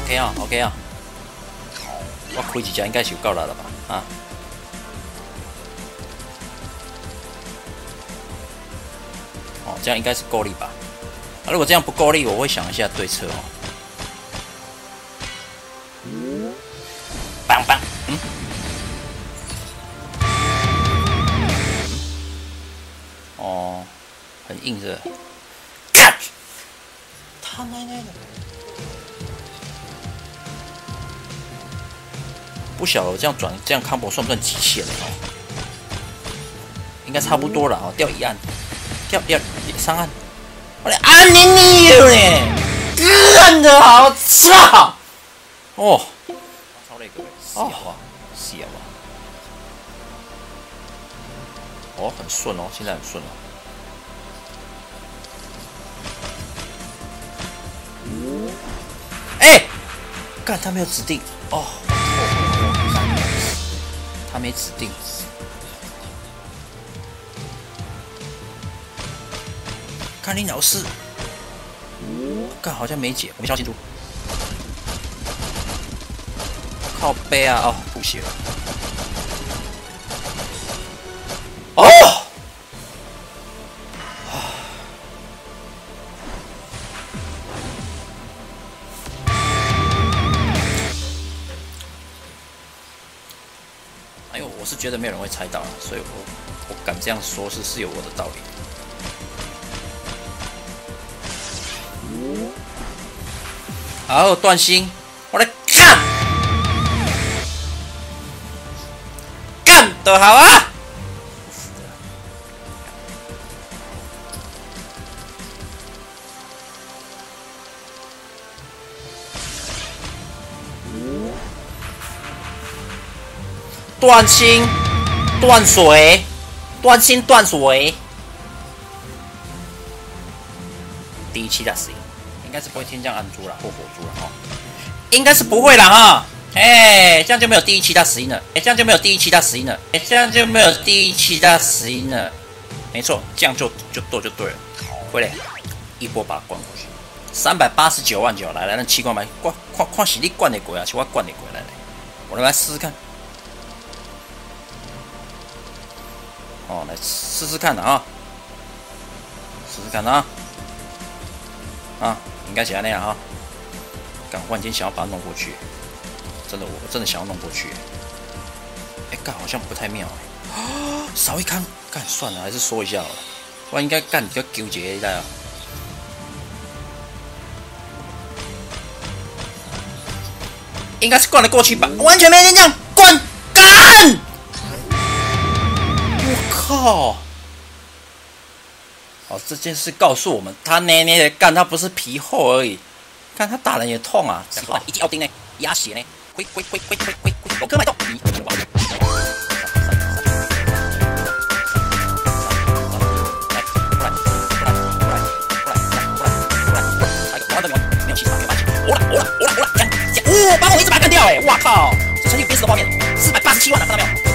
OK 啊 ，OK 啊，我开几家应该是有够了吧？啊，哦，这样应该是够力吧？啊，如果这样不够力，我会想一下对策哦。棒棒，哦，很硬是。干！他奶奶的！不晓得这样转这样 combo 算不算极限哦？应该差不多了哦，掉一按，掉3按，我来按你呢，干得好操！哦，超那个，是啊，哦，很顺哦，现在很顺哦。哎，干他没有指定哦。他没指定，看你老师，干好像没解，我没消清楚。靠背啊，哦，吐血了。哦，哎呦，我是觉得没有人会猜到了，所以我敢这样说是有我的道理。好，断心，我来干，干得好啊！断心，断水，断心断水。第一期的死因应该是不会天降暗珠了或火珠了哦，应该是不会了哈。哎，这样就没有第一期大死因了。哎，这样就没有第一期大死因了。哎，这样就没有第一期大死因了。没错，这样就对了。回来一波把它灌过去，389万九，来，那7冠牌，看是你灌得过啊，是我灌得过来。我来试试看。哦，来试试看啊，试试看啊，应该是那样啊。干，万金想要把它弄过去，真的，我真的想要弄过去。哎，干好像不太妙哎，少一康，干算了，还是说一下好了。我应该干比较纠结一下啊。应该是灌得过去吧，完全没人这样灌干。我靠！哦，这件事告诉我们，他捏的干，他不是皮厚而已，看他打人也痛啊！一记奥丁呢，压血呢，挥，有颗脉动，你没有气场，没有霸气，我啦，把我一直把他干掉哎！哇靠！这成就憋死的画面，487万了，看到没有？